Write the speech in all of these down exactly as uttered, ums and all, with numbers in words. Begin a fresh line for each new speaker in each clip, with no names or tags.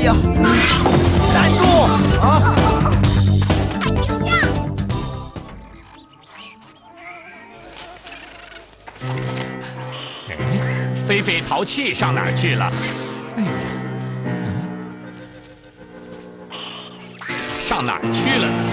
呀，站住！啊！
哎，菲菲淘气上哪儿去了？哎呀，上哪儿去了呢？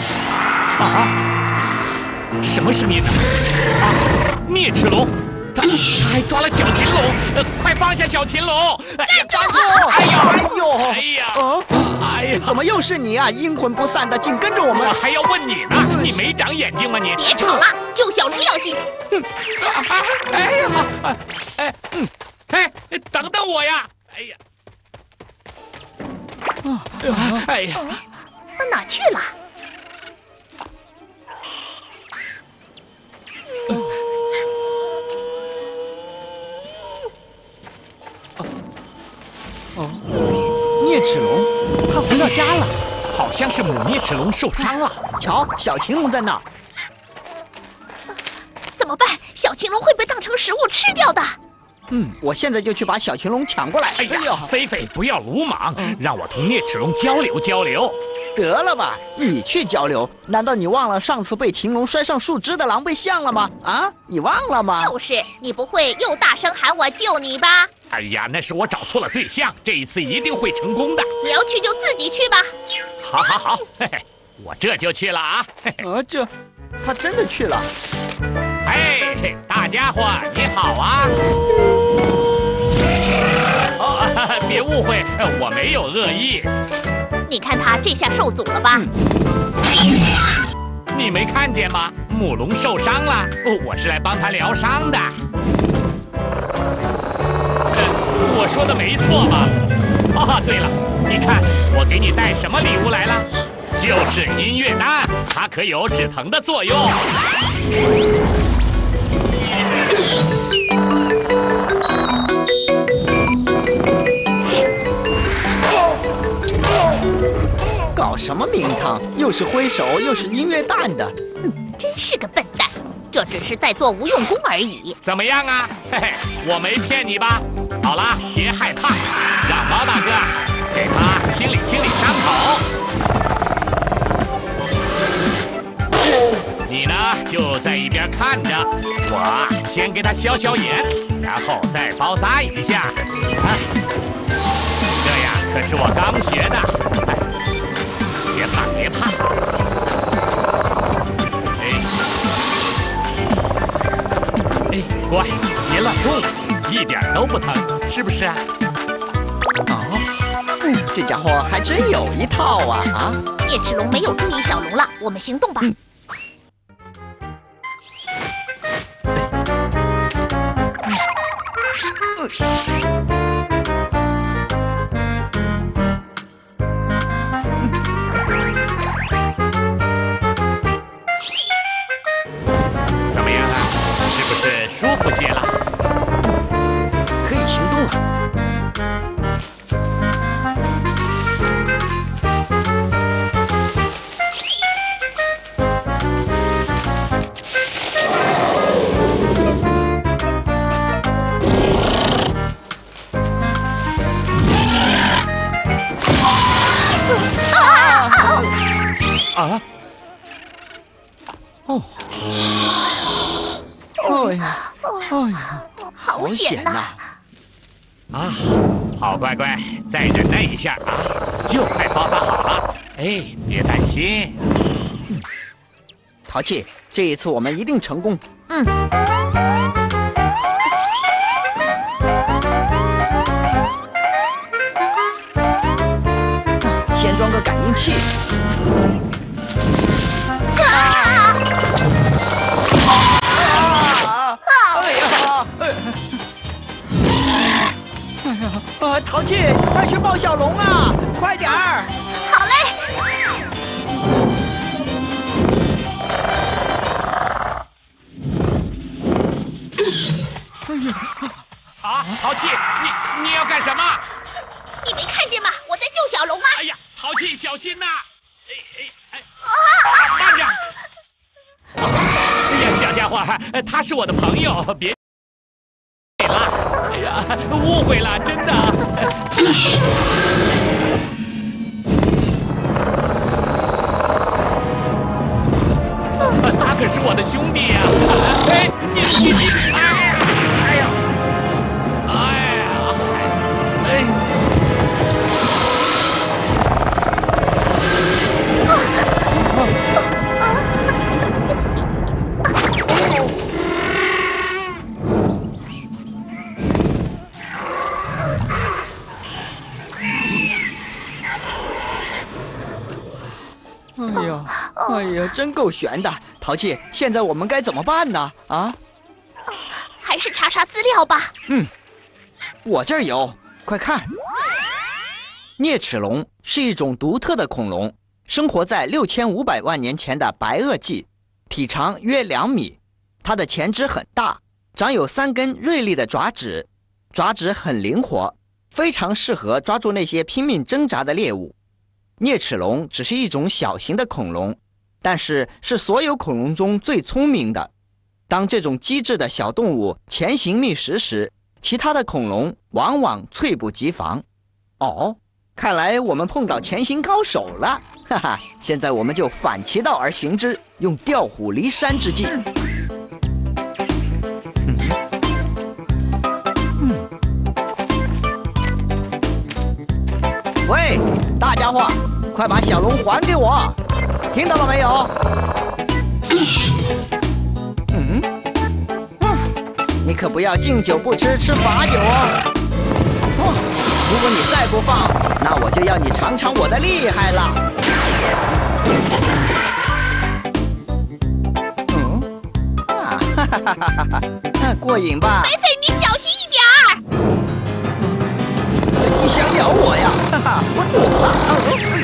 啊！什么声音呢？啊！啮齿龙！ 他他还抓了小禽龙，呃，快放下小禽龙！哎呀，
站住！哎呀，哎呦，
哎呀，
哎呀，怎么又是你啊？阴魂不散的，紧跟着我们。
我还要问你呢，你没长眼睛吗你？
别吵了，救小龙要紧。
哎呀，哎，嗯，哎，等等我呀！哎呀，哎呀，
哪去了？
哦，啮齿龙，它回到家了，
好像是母啮齿龙受伤了。
瞧，小禽龙在那儿。
怎么办？小禽龙会被当成食物吃掉的。
嗯，我现在就去把小禽龙抢过来。
哎呀，菲菲，不要鲁莽，让我同啮齿龙交流交流。
得了吧，你去交流？难道你忘了上次被禽龙摔上树枝的狼狈相了吗？啊，你忘了吗？
就是，你不会又大声喊我救你吧？
哎呀，那是我找错了对象，这一次一定会成功的。
你要去就自己去吧。
好，好，好，嘿嘿，我这就去了啊。嘿嘿
啊，这，他真的去了。
哎，大家伙你好啊！哦，别误会，我没有恶意。
你看他这下受阻了吧？
你没看见吗？母龙受伤了，我是来帮他疗伤的。 我说的没错吧？啊，对了，你看我给你带什么礼物来了？就是音乐蛋，它可有止疼的作用。
搞什么名堂？又是挥手，又是音乐蛋的，
嗯，真是个笨蛋。这只是在做无用功而已。
怎么样啊？嘿嘿，我没骗你吧？ 好了，别害怕，让猫大哥给他清理清理伤口。你呢，就在一边看着，我先给他消消炎，然后再包扎一下。哎，这呀可是我刚学的。哎，别怕，别怕。哎，哎，乖，别乱动。 一点都不疼，是不是啊？
哦，嗯，这家伙还真有一套啊！啊，
啮齿龙没有注意小龙了，我们行动吧。嗯
怎么样啊？是不是舒服些了？
可以行动了。
啊！哦！
哎呀！哎呀！
好险呐！
啊，好乖乖，再忍耐一下啊，就快包扎好了。哎，别担心。
嗯，淘气，这一次我们一定成功。
嗯。
先装个感应器。
啊！
啊，淘气，快去抱小龙啊！快点儿！
好嘞。
哎呀！
啊，淘气，你你要干什么？
你没看见吗？我在救小龙啊！
哎呀，淘气，小心呐！哎哎哎！
啊！
慢着！哎呀，小家伙，他是我的朋友，别。 误会了，真的。 的兄弟呀！哎，你你你，哎呀，哎呀，哎呀，哎。
哎呀，哎呀，真够悬的！淘气，现在我们该怎么办呢？啊？
还是查查资料吧。
嗯，我这儿有，快看。啮齿龙是一种独特的恐龙，生活在六千五百万年前的白垩纪，体长约两米。它的前肢很大，长有三根锐利的爪趾，爪趾很灵活，非常适合抓住那些拼命挣扎的猎物。 啮齿龙只是一种小型的恐龙，但是是所有恐龙中最聪明的。当这种机智的小动物潜行觅食时，其他的恐龙往往猝不及防。哦，看来我们碰到潜行高手了，哈哈！现在我们就反其道而行之，用调虎离山之计。嗯嗯、喂，大家伙！ 快把小龙还给我！听到了没有？嗯，嗯，你可不要敬酒不吃吃罚酒哦！哦，如果你再不放，那我就要你尝尝我的厉害了。嗯，啊，哈哈哈哈哈哈，过瘾吧？
菲菲，你小心一点儿！
你想咬我呀？哈哈，我懂了。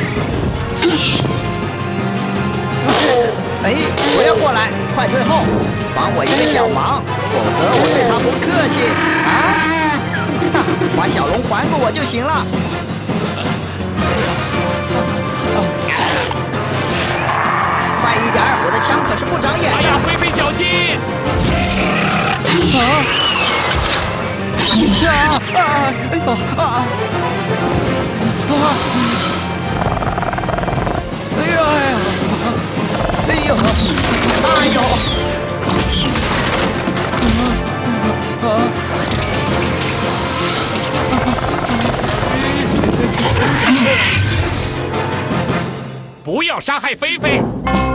哎，不要过来，快退后，帮我一个小忙，否则我对他不客气啊！把小龙还给我就行了。快一点，我的枪可是不长眼的。
哎呀，菲菲小心！
啊啊啊！哎呦啊啊！哎呀哎呀！ 哎呦！哎呦！啊！
不要伤害菲菲！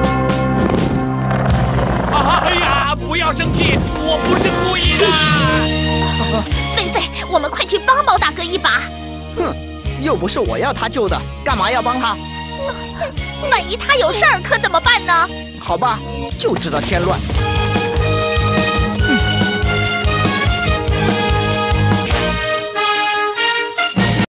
啊！哎呀，不要生气，我不是故意的。
菲菲，我们快去帮毛大哥一把。
哼，又不是我要他救的，干嘛要帮他？
万一他有事儿可怎么办呢？
好吧，就知道添乱。